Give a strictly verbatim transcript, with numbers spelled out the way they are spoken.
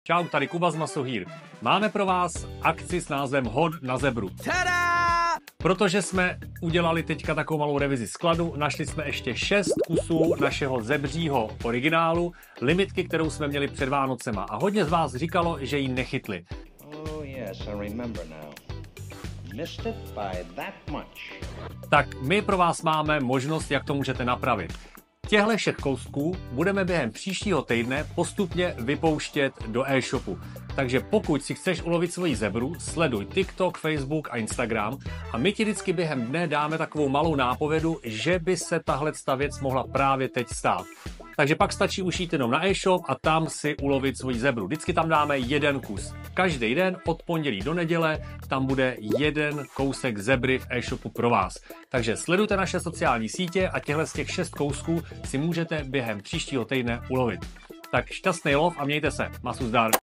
Čau, tady Kuba z Masohýr. Máme pro vás akci s názvem Hod na zebru. Tada! Protože jsme udělali teďka takovou malou revizi skladu, našli jsme ještě šest kusů našeho zebřího originálu, limitky, kterou jsme měli před Vánocema. A hodně z vás říkalo, že ji nechytli. Oh yes, I remember now. Missed it by that much. Tak my pro vás máme možnost, jak to můžete napravit. Těhle všech kousků budeme během příštího týdne postupně vypouštět do e-shopu. Takže pokud si chceš ulovit svoji zebru, sleduj TikTok, Facebook a Instagram a my ti vždycky během dne dáme takovou malou nápovědu, že by se tahle věc mohla právě teď stát. Takže pak stačí už jít jenom na e-shop a tam si ulovit svoji zebru. Vždycky tam dáme jeden kus. Každý den od pondělí do neděle tam bude jeden kousek zebry v e-shopu pro vás. Takže sledujte naše sociální sítě a těchto z těch šest kousků si můžete během příštího týdne ulovit. Tak šťastný lov a mějte se. Masu zdar.